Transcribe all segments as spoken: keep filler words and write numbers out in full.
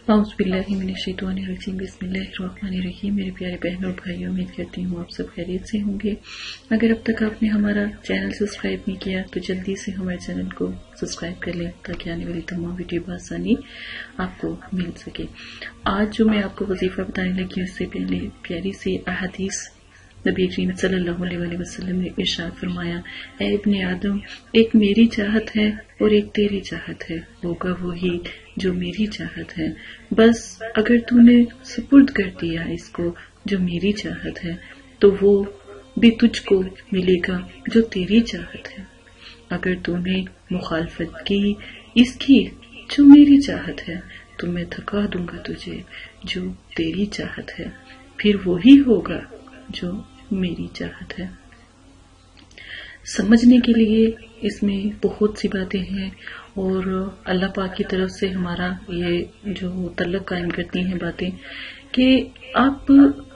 اعوذ باللہ من الشیطان الرجیم، بسم اللہ الرحمن الرحیم۔ میرے پیارے بہنوں اور بھائیوں، امید کرتی ہوں آپ سب خیریت سے ہوں گے۔ اگر اب تک آپ نے ہمارا چینل سبسکرائب نہیں کیا تو جلدی سے ہمارے چینل کو سبسکرائب کر لیں تاکہ آنے والی تمام ویڈیو بآسانی آپ کو مل سکے۔ آج جو میں آپ کو وظیفہ بتانے لگی ہوں، اس سے پہلے پیاری سی احادیث نبی کریم صلی اللہ علیہ وآلہ وسلم نے ارشاد فرمایا، اے ابن آدم، ایک میری چاہت ہے اور ایک تیری چاہت ہے، ہوگا وہی جو میری چاہت ہے۔ بس اگر تو نے سپرد کر دیا اس کو جو میری چاہت ہے تو وہ بھی تجھ کو ملے گا جو تیری چاہت ہے۔ اگر تو نے مخالفت کی اس کی جو میری چاہت ہے تو میں تھکا دوں گا تجھے جو تیری چاہت ہے، پھر وہی ہوگا جو میری چاہت ہے۔ سمجھنے کے لیے اس میں بہت سی باتیں ہیں اور اللہ پاک کی طرف سے ہمارا یہ جو تعلق قائم کرتی ہیں باتیں کہ آپ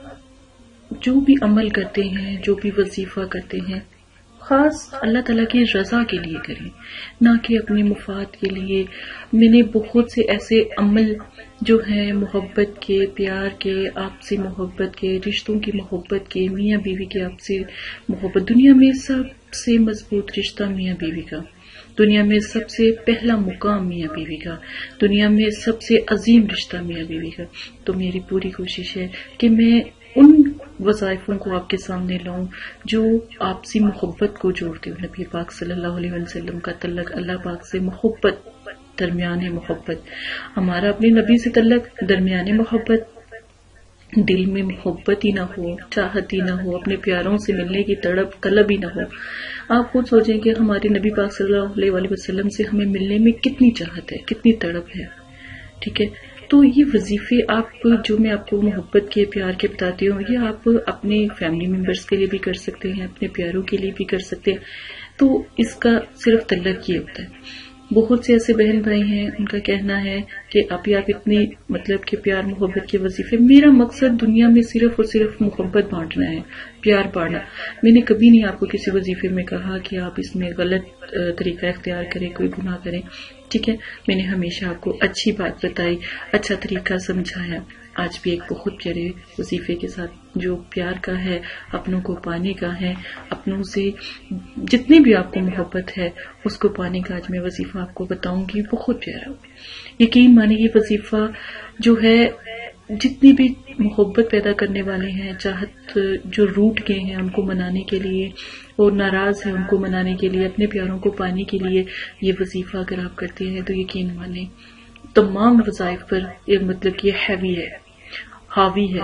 جو بھی عمل کرتے ہیں، جو بھی وظیفہ کرتے ہیں، خاص اللہ تعالیٰ کی رضا کے لیے کریں، نہ کہ اپنے مفاد کے لیے۔ میں نے بہت سے ایسے عمل جو ہیں محبت کے، پیار کے، آپسی محبت کے، رشتوں کی محبت کے، میاں بیوی کے آپسی محبت، دنیا میں سب سے مضبوط رشتہ میاں بیوی کا، دنیا میں سب سے پہلا مقام میاں بیوی کا، دنیا میں سب سے عظیم رشتہ میاں بیوی کا۔ تو میری پوری کوشش ہے کہ میں ان وظائفوں کو آپ کے سامنے لاؤں جو آپسی محبت کو جوڑتے ہو۔ نبی پاک صلی اللہ علیہ وسلم کا تعلق اللہ پاک سے محبت، درمیان محبت، ہمارا اپنے نبی سے تعلق درمیان محبت، دل میں محبت ہی نہ ہو، چاہت ہی نہ ہو، اپنے پیاروں سے ملنے کی تڑپ طلب ہی نہ ہو۔ آپ خود سوچیں کہ ہمارے نبی پاک صلی اللہ علیہ وآلہ وسلم سے ہمیں ملنے میں کتنی چاہت ہے، کتنی تڑپ ہے، ٹھیک ہے۔ تو یہ وظیفے آپ جو میں آپ کو محبت کے، پیار کے بتاتی ہوں، یہ آپ اپنے فیملی ممبرس کے لیے بھی کر سکتے ہیں، اپنے پیاروں کے لیے بھی کر سکتے ہیں۔ تو اس کا صرف تعلق یہ ہوتا ہے۔ بہت سے ایسے بہن بھائی ہیں، ان کا کہنا ہے کہ ابھی آپ اتنی مطلب کہ پیار محبت کے وظیفے، میرا مقصد دنیا میں صرف اور صرف محبت بانٹنا ہے، پیار بانٹنا۔ میں نے کبھی نہیں آپ کو کسی وظیفے میں کہا کہ آپ اس میں غلط طریقہ اختیار کریں، کوئی گناہ کریں، ٹھیک ہے۔ میں نے ہمیشہ آپ کو اچھی بات بتائی، اچھا طریقہ سمجھایا۔ آج بھی ایک بہت پیارے وظیفے کے ساتھ جو پیار کا ہے، اپنوں کو پانے کا ہے، اپنوں سے جتنی بھی آپ کو محبت ہے اس کو پانے کا آج میں وظیفہ آپ کو بتاؤں گی، بہت پیارا۔ یقین مانے یہ وظیفہ جو ہے جتنی بھی محبت پیدا کرنے والے ہیں، چاہت جو روٹ گئے ہیں ان کو منانے کے لیے اور ناراض ہیں ان کو منانے کے لیے، اپنے پیاروں کو پانے کے لیے یہ وظیفہ اگر آپ کرتے ہیں تو یقین مانے تمام وظائف پر یہ مطلب کہ یہ ہیوی ہے، حاوی ہے،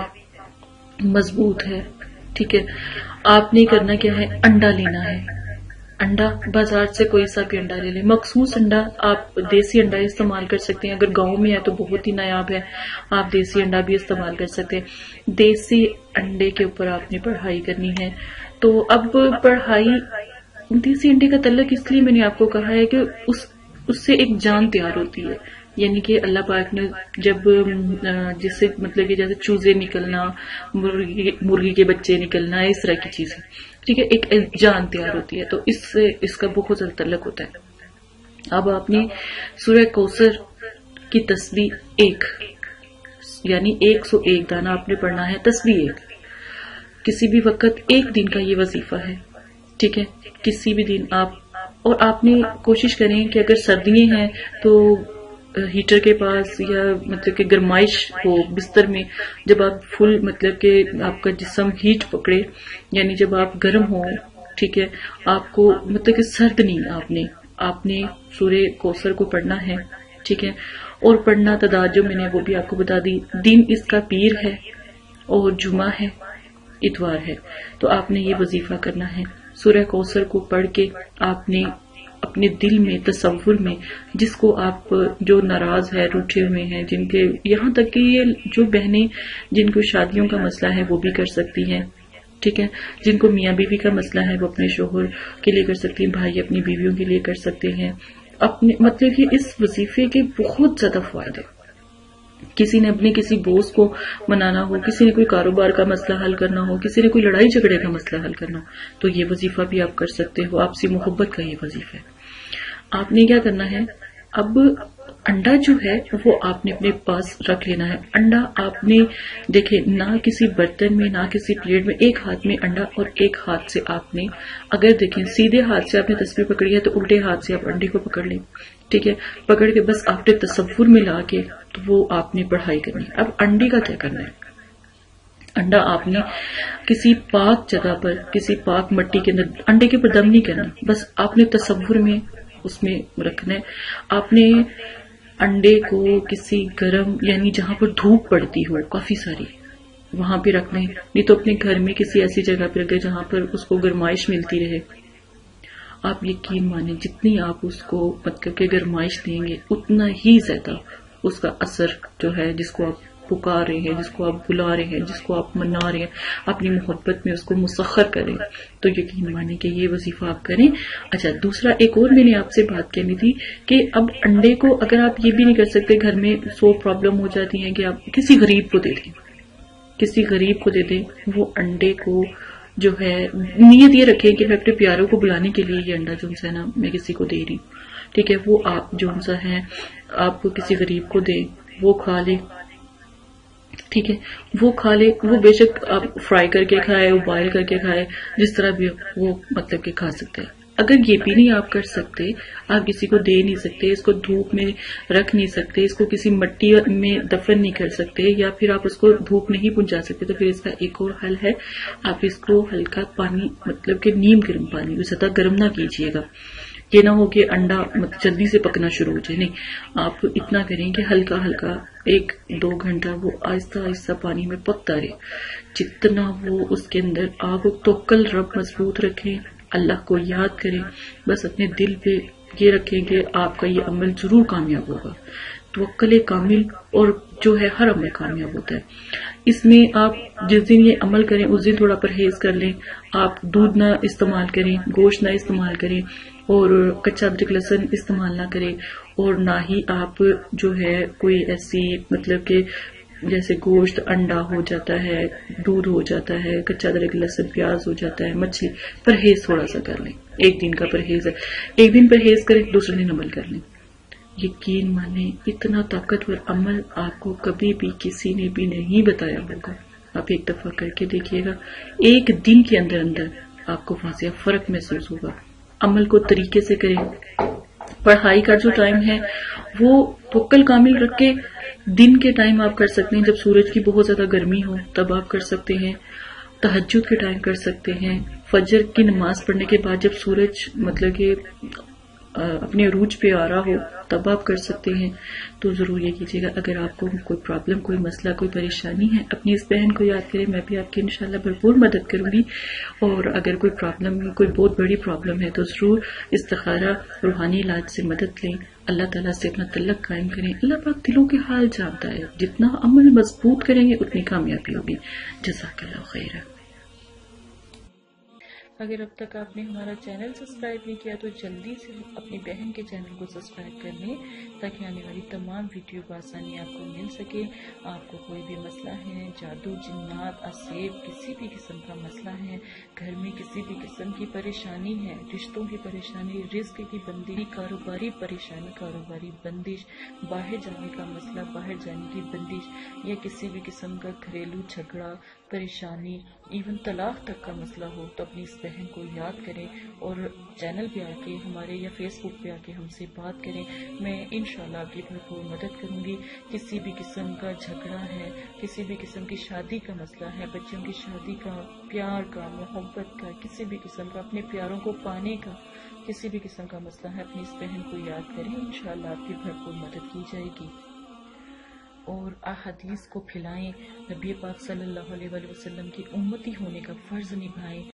مضبوط ہے، ٹھیک ہے۔ آپ نے کرنا کیا ہے، انڈا لینا ہے۔ انڈا بازار سے کوئی سا بھی انڈا لے لیں، مخصوص انڈا، آپ دیسی انڈا استعمال کر سکتے ہیں، اگر گاؤں میں ہے تو بہت ہی نایاب ہے، آپ دیسی انڈا بھی استعمال کر سکتے ہیں۔ دیسی انڈے کے اوپر آپ نے پڑھائی کرنی ہے۔ تو اب پڑھائی دیسی انڈے کا تعلق اس لیے میں نے آپ کو کہا ہے کہ اس اس سے ایک جان تیار ہوتی ہے، یعنی کہ اللہ پاک نے جب جس سے مطلب کہ جیسے چوزے نکلنا، مرغی مرغی کے بچے نکلنا، اس طرح کی چیزیں، ٹھیک ہے، ایک جان تیار ہوتی ہے، تو اس سے اس کا بہت زیادہ تعلق ہوتا ہے۔ اب آپ نے سورہ کوثر کی تسبیح ایک، یعنی ایک سو ایک دانہ آپ نے پڑھنا ہے، تسبیح ایک، کسی بھی وقت ایک دن کا یہ وظیفہ ہے، ٹھیک ہے، کسی بھی دن آپ، اور آپ نے کوشش کریں کہ اگر سردیاں ہیں تو ہیٹر کے پاس یا مطلب کہ گرمائش ہو بستر میں، جب آپ فل مطلب کہ آپ کا جسم ہیٹ پکڑے، یعنی جب آپ گرم ہو، ٹھیک ہے، آپ کو مطلب کہ سرد نہیں، آپ نے آپ نے سورہ کوثر کو پڑھنا ہے، ٹھیک ہے، اور پڑھنا تعداد جو میں نے وہ بھی آپ کو بتا دی۔ دن اس کا پیر ہے اور جمعہ ہے، اتوار ہے، تو آپ نے یہ وظیفہ کرنا ہے۔ سورہ کوثر کو پڑھ کے آپ نے اپنے دل میں، تصور میں، جس کو آپ جو ناراض ہے، روٹھے ہوئے ہیں، جن کے یہاں تک کہ یہ جو بہنیں جن کو شادیوں کا مسئلہ ہے وہ بھی کر سکتی ہیں، ٹھیک ہے، جن کو میاں بیوی کا مسئلہ ہے وہ اپنے شوہر کے لیے کر سکتی ہیں، بھائی اپنی بیویوں کے لیے کر سکتے ہیں۔ اپنے مطلب کہ اس وظیفے کے بہت زیادہ فائدے، کسی نے اپنے کسی بوس کو منانا ہو، کسی نے کوئی کاروبار کا مسئلہ حل کرنا ہو، کسی نے کوئی لڑائی جھگڑے کا مسئلہ حل کرنا ہو، تو یہ وظیفہ بھی آپ کر سکتے ہو۔ آپسی محبت کا یہ وظیفہ ہے۔ آپ نے کیا کرنا ہے، اب انڈا جو ہے وہ آپ نے اپنے پاس رکھ لینا ہے. انڈا آپ نے دیکھیں نہ کسی برتن میں نہ کسی پلیٹ میں، ایک ہاتھ میں انڈا اور ایک ہاتھ سے آپ نے، اگر دیکھیں سیدھے ہاتھ سے آپ نے تسبیح پکڑی ہے تو الٹے ہاتھ سے آپ انڈے کو پکڑ لیں. ٹھیک ہے، پکڑ کے بس آپ نے تصور میں لا کے تو وہ آپ نے پڑھائی کرنی. اب انڈے کا کیا کرنا ہے؟ انڈا آپ نے کسی پاک جگہ پر، کسی پاک مٹی کے اندر، انڈے کے اوپر دم نہیں کرنا، بس آپ نے تصور میں اس میں رکھنا ہے. آپ نے انڈے کو کسی گرم، یعنی جہاں پر دھوپ پڑتی ہو کافی ساری، وہاں پہ رکھ لیں، نہیں تو اپنے گھر میں کسی ایسی جگہ پہ رکھیں جہاں پر اس کو گرمائش ملتی رہے. آپ یقین مانیں جتنی آپ اس کو مطلب کہ گرمائش دیں گے اتنا ہی زیادہ اس کا اثر جو ہے، جس کو آپ پکار رہے ہیں، جس کو آپ بلا رہے ہیں، جس کو آپ منا رہے ہیں، اپنی محبت میں اس کو مسخر کریں. تو یقین مانیں کہ یہ وظیفہ آپ کریں. اچھا، دوسرا ایک اور میں نے آپ سے بات کرنی تھی کہ اب انڈے کو اگر آپ یہ بھی نہیں کر سکتے، گھر میں سو پرابلم ہو جاتی ہیں کہ آپ کسی غریب کو دے دیں، کسی غریب کو دے دیں. وہ انڈے کو جو ہے نیت یہ رکھیں کہ میں اپنے پیاروں کو بلانے کے لیے یہ انڈا جو ہے نا میں کسی کو دے رہی ہوں. ٹھیک ہے، وہ آپ جو سا ہے آپ کسی غریب کو دیں، وہ کھا لے. ٹھیک ہے، وہ کھا لے، وہ بے شک آپ فرائی کر کے کھائے، بوائل کر کے کھائے، جس طرح بھی وہ مطلب کہ کھا سکتے ہیں. اگر یہ بھی نہیں آپ کر سکتے، آپ کسی کو دے نہیں سکتے، اس کو دھوپ میں رکھ نہیں سکتے، اس کو کسی مٹی میں دفن نہیں کر سکتے، یا پھر آپ اس کو دھوپ نہیں پہنچا سکتے، تو پھر اس کا ایک اور حل ہے. آپ اس کو ہلکا پانی، مطلب کہ نیم گرم پانی، زیادہ گرم نہ کیجیے گا. یہ نہ ہو کہ انڈا جلدی سے پکنا شروع ہو جائے، نہیں، آپ اتنا کریں کہ ہلکا ہلکا ایک دو گھنٹہ وہ آہستہ آہستہ پانی میں پکتا رہے. جتنا وہ اس کے اندر آپ توکل رب مضبوط رکھیں، اللہ کو یاد کریں، بس اپنے دل پہ یہ رکھیں کہ آپ کا یہ عمل ضرور کامیاب ہوگا. توکل کامل اور جو ہے ہر عمل کامیاب ہوتا ہے. اس میں آپ جس دن یہ عمل کریں اس دن تھوڑا پرہیز کر لیں. آپ دودھ نہ استعمال کریں، گوشت نہ استعمال کریں، اور کچا ادرک لہسن استعمال نہ کریں، اور نہ ہی آپ جو ہے کوئی ایسی مطلب کہ جیسے گوشت انڈا ہو جاتا ہے، دودھ ہو جاتا ہے، کچا ادرک لہسن پیاز ہو جاتا ہے، مچھلی، پرہیز تھوڑا سا کر لیں. ایک دن کا پرہیز ہے، ایک دن پرہیز کریں، دوسرے دن عمل کر لیں. یقین مانیں اتنا طاقتور عمل آپ کو کبھی بھی کسی نے بھی نہیں بتایا ہوگا. آپ ایک دفعہ کر کے دیکھیے گا، ایک دن کے اندر اندر آپ کو واضح فرق محسوس ہوگا. عمل کو طریقے سے کریں. پڑھائی کا جو ٹائم ہے وہ توکل کامل رکھ کے دن کے ٹائم آپ کر سکتے ہیں، جب سورج کی بہت زیادہ گرمی ہو تب آپ کر سکتے ہیں. تہجد کے ٹائم کر سکتے ہیں. فجر کی نماز پڑھنے کے بعد جب سورج مطلب کہ اپنے عروج پہ آ رہا ہو تب آپ کر سکتے ہیں. تو ضرور یہ کیجیے گا. اگر آپ کو کوئی پرابلم، کوئی مسئلہ، کوئی پریشانی ہے، اپنی اس بہن کو یاد کریں، میں بھی آپ کی انشاءاللہ بھرپور مدد کروں گی. اور اگر کوئی پرابلم، کوئی بہت بڑی پرابلم ہے تو ضرور استخارہ روحانی علاج سے مدد لیں. اللہ تعالیٰ سے اپنا تعلق قائم کریں. اللہ پاک دلوں کے حال جانتا ہے. جتنا عمل مضبوط کریں گے اتنی کامیابی ہوگی. جزاک اللہ خیر. اگر اب تک آپ نے ہمارا چینل سبسکرائب نہیں کیا تو جلدی سے اپنی بہن کے چینل کو سبسکرائب کر لیں تاکہ آنے والی تمام ویڈیو بآسانی آپ کو مل سکے. آپ کو کوئی بھی مسئلہ ہے، جادو، جنات، اسیب، کسی بھی قسم کا مسئلہ ہے، گھر میں کسی بھی قسم کی پریشانی ہے، رشتوں کی پریشانی، رزق کی بندی، کاروباری پریشانی، کاروباری بندش، باہر جانے کا مسئلہ، باہر جانے کی بندش، یا کسی بھی قسم کا گھریلو جھگڑا، پریشانی، ایون طلاق تک کا مسئلہ ہو تو اپنی اس بہن کو یاد کریں اور چینل پہ آ کے ہمارے یا فیس بک پہ آ کے ہم سے بات کریں. میں انشاءاللہ آپ کی بھرپور مدد کروں گی. کسی بھی قسم کا جھگڑا ہے، کسی بھی قسم کی شادی کا مسئلہ ہے، بچوں کی شادی کا، پیار کا، محبت کا، کسی بھی قسم کا، اپنے پیاروں کو پانے کا کسی بھی قسم کا مسئلہ ہے، اپنی اس بہن کو یاد کریں. انشاءاللہ آپ کی بھرپور مدد کی جائے گی. اور احادیث کو پھیلائیں، نبی پاک صلی اللہ علیہ وسلم کی امتی ہونے کا فرض نبھائیں.